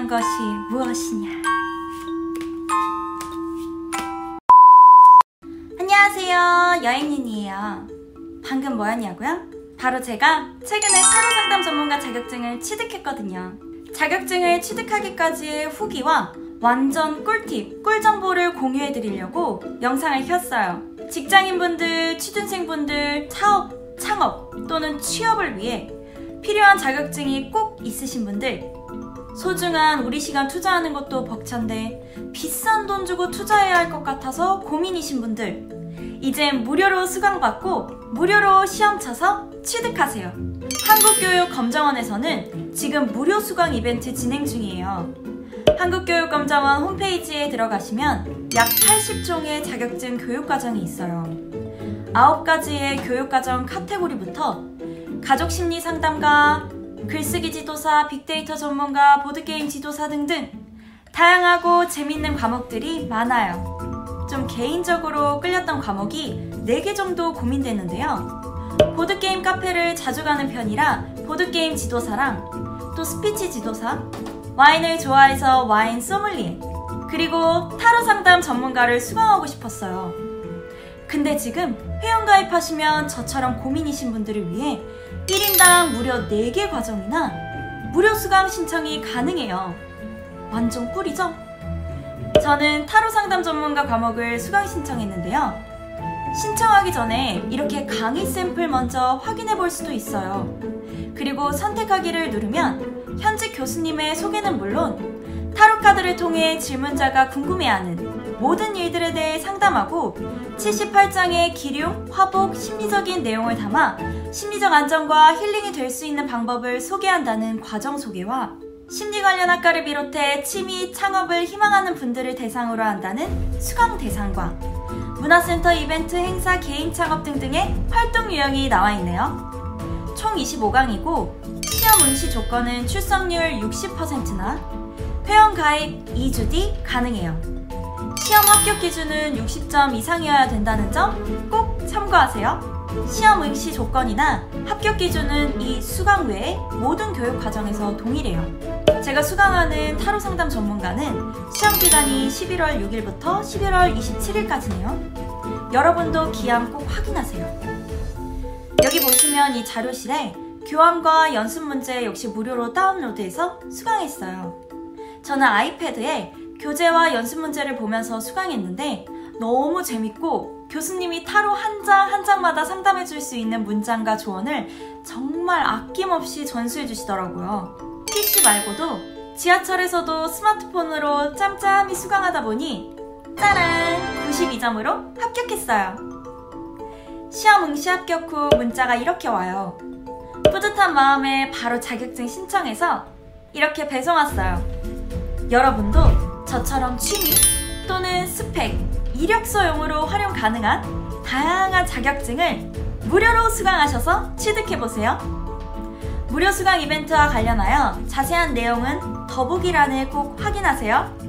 중요한 것이 무엇이냐? 안녕하세요, 여행윤이에요. 방금 뭐였냐고요? 바로 제가 최근에 타로 상담 전문가 자격증을 취득했거든요. 자격증을 취득하기까지의 후기와 완전 꿀팁, 꿀정보를 공유해드리려고 영상을 켰어요. 직장인분들, 취준생분들, 사업, 창업 또는 취업을 위해 필요한 자격증이 꼭 있으신 분들, 소중한 우리 시간 투자하는 것도 벅찬데 비싼 돈 주고 투자해야 할 것 같아서 고민이신 분들, 이젠 무료로 수강받고 무료로 시험 쳐서 취득하세요. 한국교육검정원에서는 지금 무료 수강 이벤트 진행 중이에요. 한국교육검정원 홈페이지에 들어가시면 약 80종의 자격증 교육과정이 있어요. 9가지의 교육과정 카테고리부터 가족심리 상담가, 글쓰기 지도사, 빅데이터 전문가, 보드게임 지도사 등등 다양하고 재밌는 과목들이 많아요. 좀 개인적으로 끌렸던 과목이 4개 정도 고민되는데요. 보드게임 카페를 자주 가는 편이라 보드게임 지도사랑 또 스피치 지도사, 와인을 좋아해서 와인 소믈리에, 그리고 타로 상담 전문가를 수강하고 싶었어요. 근데 지금 회원가입하시면 저처럼 고민이신 분들을 위해 1인당 무려 4개 과정이나 무료 수강 신청이 가능해요. 완전 꿀이죠? 저는 타로 상담 전문가 과목을 수강 신청했는데요. 신청하기 전에 이렇게 강의 샘플 먼저 확인해 볼 수도 있어요. 그리고 선택하기를 누르면 현직 교수님의 소개는 물론 타로 카드를 통해 질문자가 궁금해하는 모든 일들에 대해 상담하고 78장의 기륭, 화복, 심리적인 내용을 담아 심리적 안정과 힐링이 될 수 있는 방법을 소개한다는 과정 소개와 심리 관련 학과를 비롯해 취미, 창업을 희망하는 분들을 대상으로 한다는 수강 대상과 문화센터 이벤트, 행사, 개인 창업 등등의 활동 유형이 나와 있네요. 총 25강이고 시험 응시 조건은 출석률 60%나 회원 가입 2주 뒤 가능해요. 시험 합격 기준은 60점 이상이어야 된다는 점 꼭 참고하세요. 시험 응시 조건이나 합격 기준은 이 수강 외에 모든 교육 과정에서 동일해요. 제가 수강하는 타로 상담 전문가는 시험 기간이 11월 6일부터 11월 27일까지네요. 여러분도 기한 꼭 확인하세요. 여기 보시면 이 자료실에 교환과 연습 문제 역시 무료로 다운로드해서 수강했어요. 저는 아이패드에 교재와 연습 문제를 보면서 수강했는데 너무 재밌고 교수님이 타로 한 장 한 장마다 상담해 줄 수 있는 문장과 조언을 정말 아낌없이 전수해 주시더라고요. PC 말고도 지하철에서도 스마트폰으로 짬짬이 수강하다 보니 짜란! 92점으로 합격했어요. 시험 응시 합격 후 문자가 이렇게 와요. 뿌듯한 마음에 바로 자격증 신청해서 이렇게 배송 왔어요. 여러분도 저처럼 취미 또는 스펙, 이력서용으로 활용 가능한 다양한 자격증을 무료로 수강하셔서 취득해보세요. 무료 수강 이벤트와 관련하여 자세한 내용은 더보기란을 꼭 확인하세요.